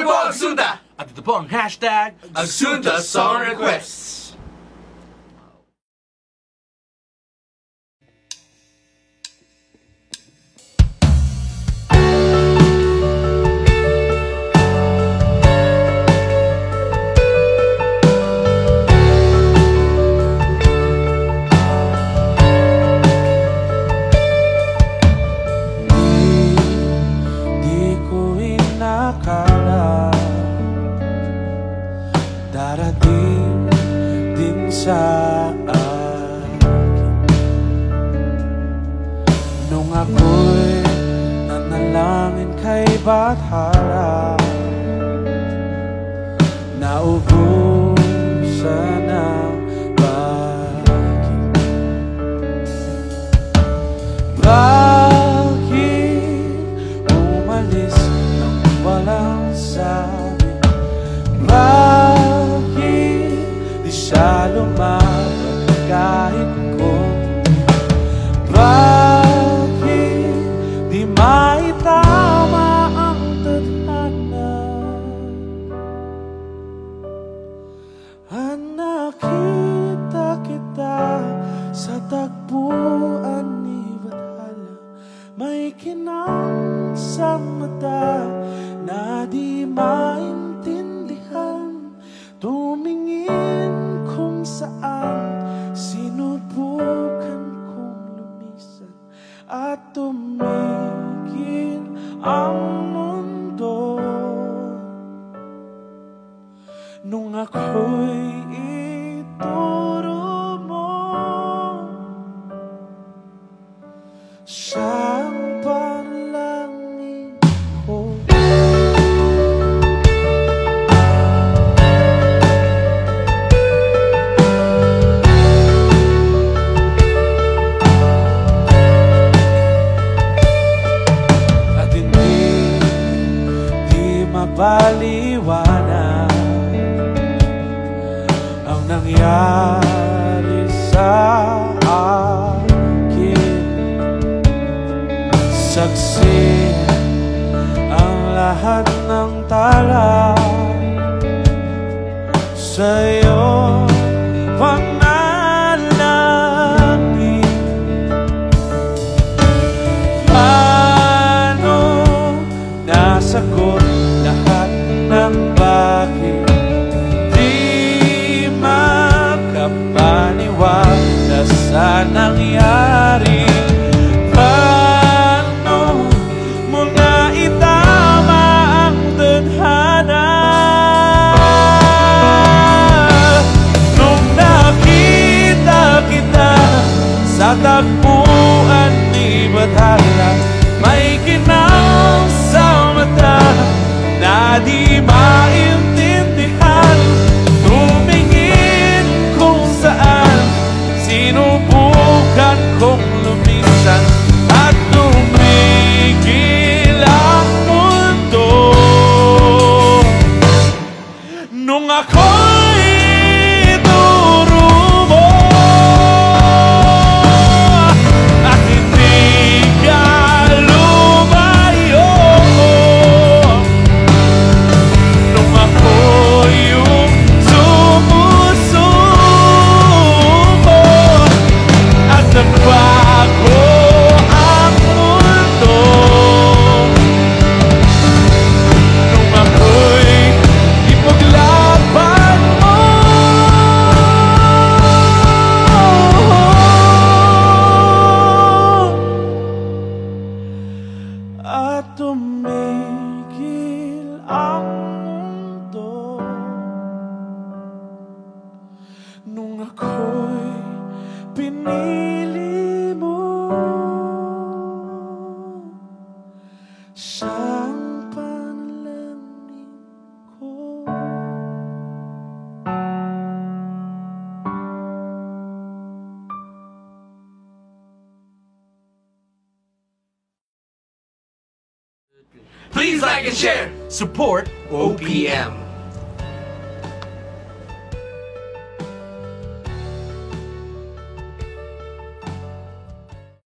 po Agsunta! At ito po ang hashtag Agsunta Song Requests. Darating din sa akin nung ako'y nanalangin kay Bathara, naubusan ng bakit. Bakit umalis nang walang sabi? Bakit di siya lumaban kahit konti? Bakit di maitama ang tadhana? Nakita kita sa tagpuan ni Bathala, may kinang sa mata na di maintindihan. Tumingin kung saan, sinubukan kong lumisan at tumigil ang mundo. Nung ako'y ituro mo, siyang panalangin ko. Mapaliwanag ang nangyari sa akin. Saksi ang lahat ng tala sa'yo panalangin. Paano nasagot lahat ng bakit di makapaniwala sa nangyari? Paano mo na itama ang tadhana? Nung nakita kita sa tagpuan ni Bathala, may kinang sa mata na di maintindihan. Tumingin kung saan, sinubukan kong lumisan at tumigil ang mundo. Nung ako'y ituro mo at hindi ka lumayo, nung ako yung sumusuko at nagbago ang mundo, nung ako'y ipaglaban mo at tumigil ang mundo, nung ako'y pinili mo, siyang panalangin ko. Please like and share. support OPM.